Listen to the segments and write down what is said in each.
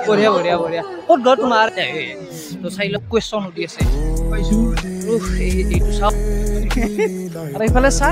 বঢ়িয়া বঢ়িয়া বঢ়িয়া ক'ত ঘৰ তোমাৰ তো চাই লওক কুৱেশ্যন সুধি আছে এইটো চাওক আৰু এইফালে চা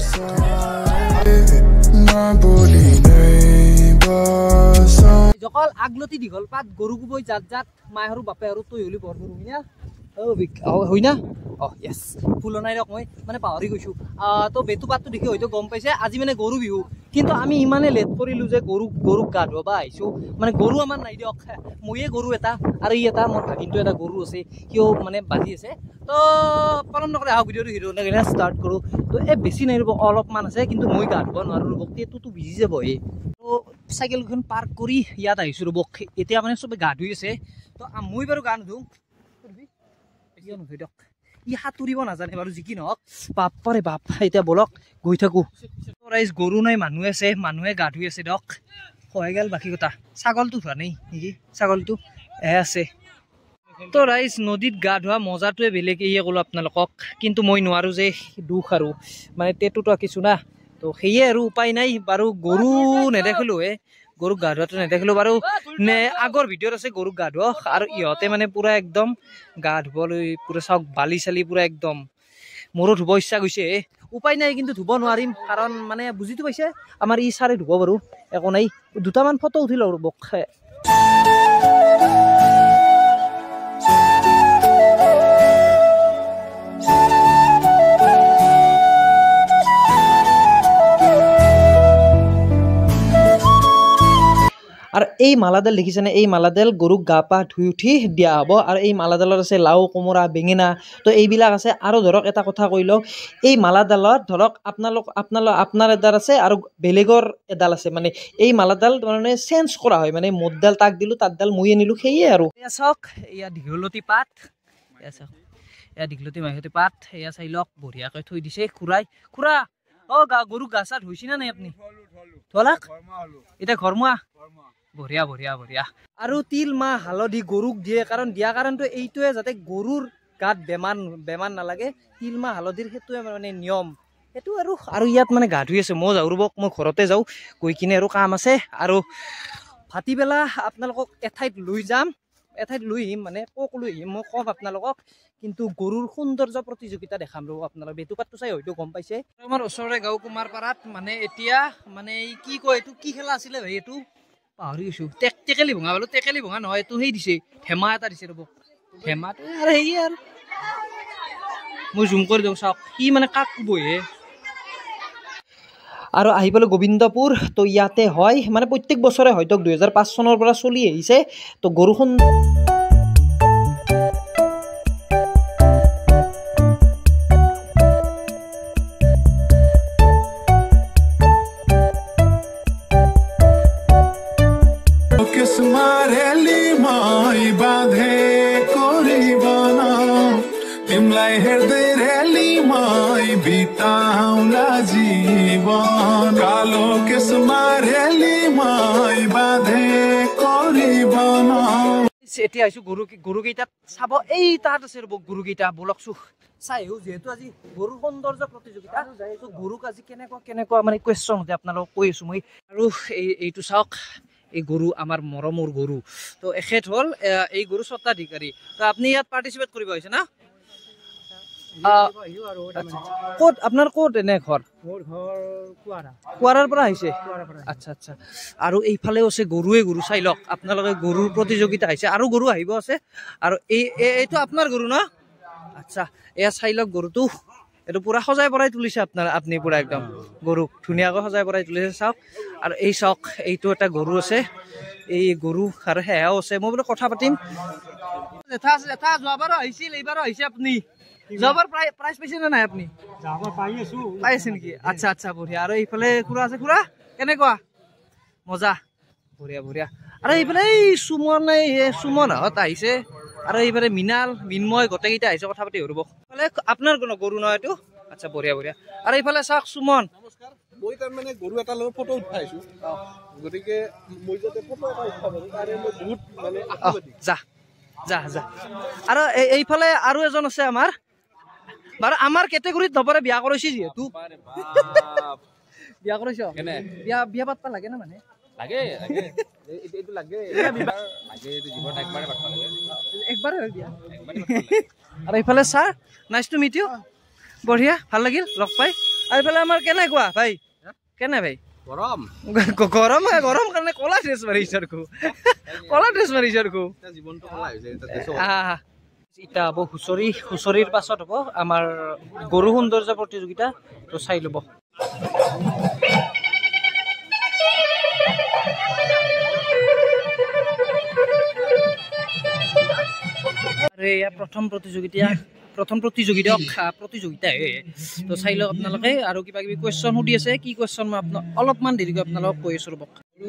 জকল আগলতি দীঘল পাত গৰু গুবৈ জাত জাত মায়ে সৰু বাপে আৰু তই হলি বৰ গৰু হয় না ইয়েছ ফুল নাই ৰক মই মানে পাহৰি গৈছোঁ তো বেতু পাতটো দেখি হয়তো গম পাইছে আজি মানে গৰু বিহু কিন্তু আমি ইমানে লেট কৰিলোঁ যে গৰুক গা ধুৱাব আহিছোঁ মানে গৰু আমাৰ নাই দিয়ক ময়ে গৰু এটা আৰু ই এটা মোৰ ভাগিনটো এটা গৰু আছে সিও মানে বাজি আছে তো পলম নকৰে আহক ভিডিঅ'টো হিৰোনে ষ্টাৰ্ট কৰোঁ তো এই বেছি নাই ৰ'ব অলপমান আছে কিন্তু মই গা ধুব নোৱাৰোঁ ৰ'ব এইটোতো ভিজি যাবহে তো চাইকেলখন পাৰ্ক কৰি ইয়াত আহিছোঁ ৰ'ব এতিয়া মানে চবে গা ধুই আছে তো মই বাৰু গা নুধুওঁ দিয়ক ই সাঁতুৰিব নাজানে বাৰু যি কি নহওক বাপৰে বাপ এতিয়া বলক গৈ থাকোঁ ৰাইজ গৰু নাই মানুহ আছে মানুহে গা ধুই আছে দিয়ক হৈ গ'ল বাকী কথা ছাগলটো ধোৱা নাই নেকি ছাগলটো আছে তো ৰাইজ নদীত গা ধোৱা মজাটোৱে বেলেগ ইয়ে ক'লোঁ আপোনালোকক কিন্তু মই নোৱাৰোঁ যে দুখ আৰু মানে টেটুটো আঁকিছোঁ না তো সেয়ে আৰু উপায় নাই বাৰু গৰু নেদেখিলোঁ গৰুক গা ধোৱাটো নেদেখিলোঁ বাৰু নে আগৰ ভিডিঅ'ত আছে গৰুক গা ধোৱা আৰু ইহঁতে মানে পূৰা একদম গা ধুবলৈ পূৰা চাওক বালি চালি পূৰা একদম মোৰো ধুব ইচ্ছা গৈছে উপায় নাই কিন্তু ধুব নোৱাৰিম কাৰণ মানে বুজিটো পাইছে আমাৰ ই চাৰে ধুব বাৰু একো নাই দুটামান ফটো উঠি লওঁ ৰ'ব আৰু এই মালাডাল দেখিছেনে এই মালাডাল গৰুক গা পা ধুই উঠি দিয়া হ'ব আৰু এই মালাডালত আছে লাও কোমোৰা বেঙেনা তো এইবিলাক আছে আৰু ধৰক এটা কথা কৈ লওক এই মালাডালত ধৰক আপোনাৰ এডাল আছে আৰু বেলেগৰ এডাল আছে মানে এই মালাডাল মানে চেঞ্জ কৰা হয় মানে মোৰডাল তাক দিলোঁ তাতডাল মই আনিলোঁ সেয়ে আৰু এয়া চাওক এয়া দীঘলতি পাত এয়া চাওক এয়া দীঘলতি মাইহতি পাত এয়া চাই লওক বঢ়িয়াকৈ থৈ দিছে খুৰা গৰুক গা চা ধুইছে না নাই আপুনি ধোলাক এতিয়া ঘৰমুৱা বঢ়িয়া বঢ়িয়া বঢ়িয়া আৰু তিল মাহ হালধি গৰুক দিয়ে কাৰণ দিয়া কাৰণটো এইটোৱে যাতে গৰুৰ গাত বেমাৰ নালাগে তিল মাহ হালধিৰ সেইটোৱে মানে নিয়ম সেইটো আৰু ইয়াত মানে গা ধুই আছে মই যাওঁ ৰ'বক মই ঘৰতে যাওঁ গৈ কিনে আৰু কাম আছে আৰু ভাটিবেলা আপোনালোকক এঠাইত লৈ যাম এঠাইত লৈ আহিম মানে ক'ক লৈ আহিম মই ক'ম আপোনালোকক কিন্তু গৰুৰ সৌন্দৰ্য প্ৰতিযোগিতা দেখাম ৰ'ব আপোনালোক বেতুপাতটো চাই হয়তো গম পাইছে আমাৰ ওচৰৰে গাঁও কুমাৰপাৰাত মানে এতিয়া মানে কি কয় এইটো কি খেলা আছিলে ভাই এইটো পাহৰি গৈছোঁ টেকেলি ভঙা বোলো টেকেলি ভঙা নহয় এইটো সেই দিছে ধেমা এটা দিছে ৰ'ব ধেমাটো আৰু সেয়ে আৰু মই জুম কৰি দিওঁ চাওক সি মানে কাক বহে আৰু আহি পেলাই গোবিন্দপুৰ তো ইয়াতে হয় মানে প্ৰত্যেক বছৰে হয়তো 2005 চনৰ পৰা চলি আহিছে তো গৰুখন এতিয়া আহিছোঁ গৰুকেইটাত চাব এই তাত আছে ৰ'ব গৰুকেইটা বলক চোখ চাই আহিওঁ যিহেতু আজি গৰুৰ সৌন্দৰ্য প্ৰতিযোগিতা গৰুক আজি কেনেকুৱা মানে কুৱেশ্যন সুধে আপোনালোকক কৈ আছোঁ মই আৰু এইটো চাওক এই গৰু আমাৰ মৰমৰ গৰু তো এখেত হ'ল এই গৰু স্বত্বাধিকাৰী তো আপুনি ইয়াত পাৰ্টিচিপেট কৰিব আহিছে না ক'ত আপোনাৰ ক'ত এনে ঘৰ কুৱাৰাৰ পৰা আহিছে আচ্ছা আচ্ছা আৰু এইফালেও আছে গৰু চাই লওক আপোনালোকে গৰুৰ প্ৰতিযোগিতা আহিছে আৰু গৰু আহিব আছে আৰু এইটো আপোনাৰ গৰু ন আচ্ছা এয়া চাই লওক গৰুটো এইটো পূৰা সজাই পৰাই তুলিছে আপুনি পূৰা একদম গৰুক ধুনীয়াকৈ সজাই পৰাই তুলিছে চাওক আৰু এই চাওক এইটো এটা গৰু আছে এই গৰু আৰু সেয়াও আছে মই বোলো কথা পাতিম জেঠা যোৱাবাৰো আহিছিল এইবাৰো আহিছে আপুনি যোৱাবাৰ প্ৰাইজ পাইছে নে নাই আপুনি পাই আছে নেকি আচ্ছা আচ্ছা বঢ়িয়া আৰু এইফালে খুৰা আছে খুৰা কেনেকুৱা মজা বঢ়িয়া আৰু এইফালে এই সুমনহঁত আহিছে আৰু এইফালে মিন্ময় গোটেইকেইটা আহিছে কথা পাতি ৰ'ব আপোনাৰ গৰু নহয় এইটো আচ্ছা বঢ়িয়া আৰু এইফালে চাওক সুমন মই তাৰমানে গৰু এটা লৈ ফটো উঠাইছোঁ গতিকে মই যাতে ফটো এটা উঠাব তাৰে মই বহুত মানে যা আৰু এইফালে আৰু এজন আছে আমাৰ বাৰু আমাৰ কেটেগৰীত নপৰে বিয়া কৰিছে যিহেতু বিয়া কৰিছ বিয়া পাতবা লাগে না মানে লাগে লাগে এইটো লাগে লাগে এইটো জীৱন একবাৰে পাঠা লাগে একবাৰে হৈ দিয়া আৰু ইফালে sir nice to meet you বঢ়িয়া ভাল লাগিল লগ পাই আৰু ইফালে আমাৰ কেনেকুৱা ভাই কেনে ভাই গৰম গৰম গৰম কাৰণে কলা ড্ৰেছ মাৰিছে কলা ড্ৰেছ মাৰিছে জীৱনটো কলা হৈছে ইটা হ'ব হুঁচৰিৰ পাছত হ'ব আমাৰ গৰু সৌন্দৰ্য প্ৰতিযোগিতা তো চাই ল'ব প্ৰথম প্ৰতিযোগিতা তো চাই লওক আপোনালোকে আৰু কিবা কিবি কুৱেশ্যন সুধি আছে কি কুৱেশ্যন মই আপোনাক অলপমান দেৰিকৈ আপোনালোকক কৈ আছো ৰ'ব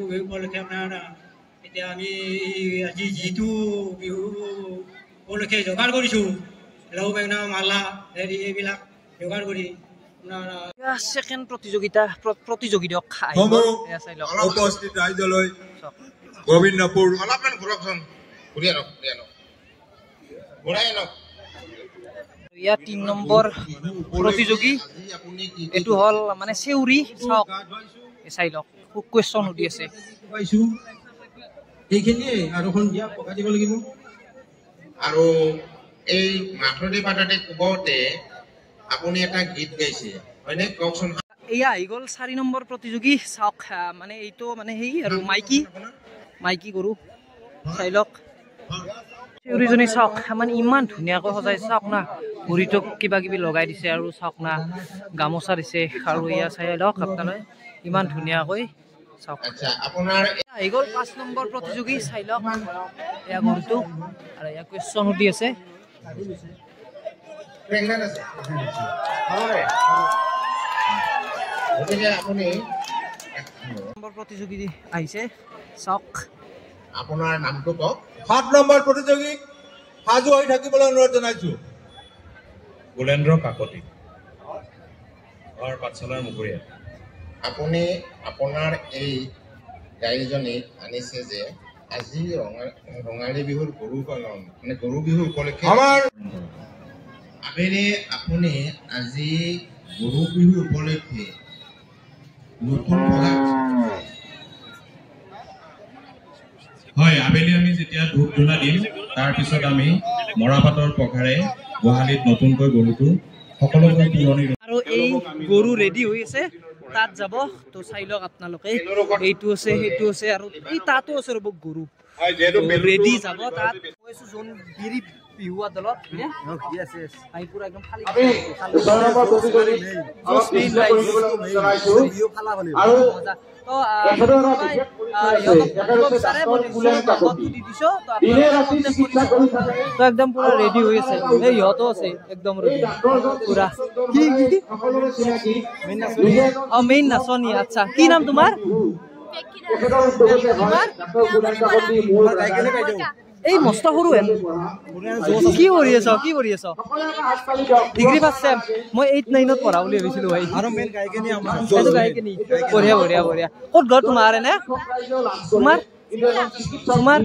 এতিয়া আমি আজি যিটো বিহু উপলক্ষে যোগাৰ কৰিছোঁ লাও বেঙেনা মালা হেৰি এইবিলাক যোগাৰ কৰি ছেকেণ্ড প্ৰতিযোগিতা চাই লওক উপস্থিত ৰাইজলৈ গোবিন্দপুৰ অলপমান ঘূৰকচোন ইয়াত ৩ নম্বৰ প্ৰতিযোগী এইটো হ'ল মানে চেউৰি চাওক চাই লওক কুৱেশ্যন সুধি আছে এইখিনিয়ে আৰু সন্ধিয়া পকা দিব লাগিব আৰু এই মাথৰি পাতাতে কোবতে আপুনি এটা গীত গাইছে হয়নে কওকচোন এয়া আহি গ'ল ৪ নম্বৰ প্ৰতিযোগী চাওক মানে এইটো মানে সেই আৰু মাইকী গৰু চাই লওক চেউৰিজনী চাওক মানে ইমান ধুনীয়াকৈ সজাই চাওক না ভৰিটোক কিবা কিবি লগাই দিছে আৰু চাওক না গামোচা দিছে আৰু এয়া চাই লওক আপোনালোকে ইমান ধুনীয়াকৈ চাওক আহি গ'ল ৫ নম্বৰ প্ৰতিযোগী চাই লওক এয়া গৰুটো আৰু এয়া কুৱেশ্যন সুধি আছে প্ৰতিযোগী আহিছে চাওক আপোনাৰ নামটো কওক ৭ নম্বৰ প্ৰতিযোগীক সাজু হৈ থাকিবলৈ অনুৰোধ জনাইছো গুলেন্দ্ৰ কাকতি ঘৰ পাঠশালাৰ মুকুৰীয়া আপুনি আপোনাৰ এই গাড়ীজনীক আনিছে যে আজি ৰঙালী বিহুৰ গৰু পালন মানে গৰু বিহু উপলক্ষে আবেলি আপুনি আজি গৰু বিহু উপলক্ষে নতুন হয় আবেলি আমি যেতিয়া ধূপ ধূনা দিম তাৰপিছত আমি মৰাপাতৰ পঘাৰে গোহালিত নতুনকৈ গৰুটো সকলোকে পুৰণি আৰু এই গৰু ৰেডি হৈ আছে তাত যাব তো চাই লওক আপোনালোকে এইটো আছে সেইটো আছে আৰু এই তাতো আছে ৰ'ব গৰু ৰেডি যাব তাত কৈছো যোন বিৰি বিহুৱা দলত পুৰা একদম খালি একদম পুৰা ৰেডি হৈ আছে এই ইহঁতো আছে একদম পুৰা মেইন নাচনী আচ্ছা কি নাম তোমাৰ এই মস্ত সৰু কি কৰি আছ ডিগ্ৰী ফাৰ্ষ্ট চেম মই 8-9 পঢ়া বুলি ভাবিছিলো ভাই বঢ়িয়া বঢ়িয়া বঢ়িয়া ক'ত ঘৰ তোমাৰ এনে তোমাৰ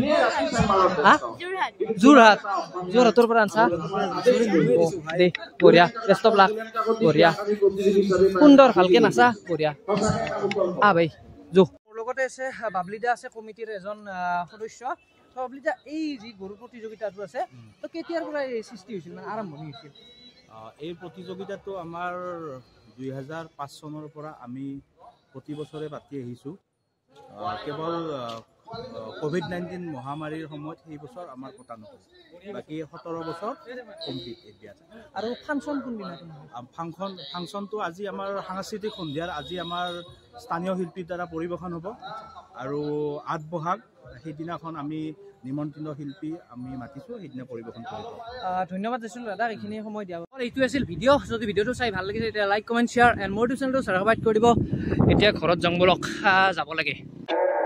যোৰহাটৰ পৰা আনছা দে বঢ়িয়া বেষ্ট অফ লাক বঢ়িয়া সুন্দৰ ভালকে নাচা বঢ়িয়া ভাই যো লগতে আছে বাবলিদা আছে কমিটিৰ এজন সদস্য বাবলিদা এই যি গৰু প্ৰতিযোগিতাটো আছে তো কেতিয়াৰ পৰা এই সৃষ্টি হৈছিল মানে আৰম্ভণি হৈছিল এই প্ৰতিযোগিতাটো আমাৰ 2005 চনৰ পৰা আমি প্ৰতি বছৰে পাতি আহিছোঁ কেৱল কোভিড-19 মহামাৰীৰ সময়ত সেই বছৰ আমাৰ পতা নহ'ল বাকী 17 বছৰ কমপ্লিট এতিয়া আৰু ফাংচন কোনদিনা ফাংচনটো আজি আমাৰ সাংস্কৃতিক সন্ধিয়াৰ আজি আমাৰ স্থানীয় শিল্পীৰ দ্বাৰা পৰিৱেশন হ'ব আৰু 8 বহাগ সেইদিনাখন আমি নিমন্ত্ৰিত শিল্পী আমি মাতিছোঁ সেইদিনা পৰিৱেশন কৰিব ধন্যবাদ দিছিলোঁ দাদা এইখিনি সময় দিয়া এইটো আছিল ভিডিঅ' যদি ভিডিঅ'টো চাই ভাল লাগিছে তেতিয়া লাইক কমেণ্ট শ্বেয়াৰ এণ্ড মোৰ চেনেলটো ছাবস্ক্ৰাইব কৰি দিব এতিয়া ঘৰত যাম বলক যাব লাগে